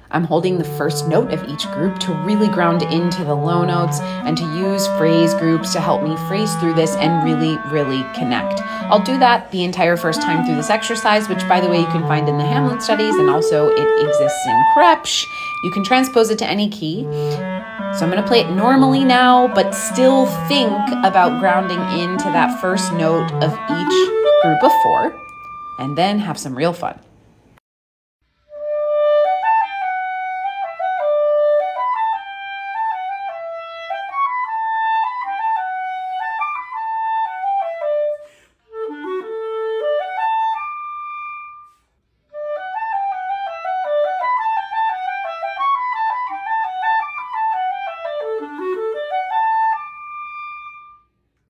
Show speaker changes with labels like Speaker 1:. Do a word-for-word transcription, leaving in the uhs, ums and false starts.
Speaker 1: I'm holding the first note of each group to really ground into the low notes and to use phrase groups to help me phrase through this and really, really connect. I'll do that the entire first time through this exercise, which by the way, you can find in the Hamlet studies, and also it exists in Krebs. You can transpose it to any key. So I'm going to play it normally now, but still think about grounding into that first note of each group of four, and then have some real fun.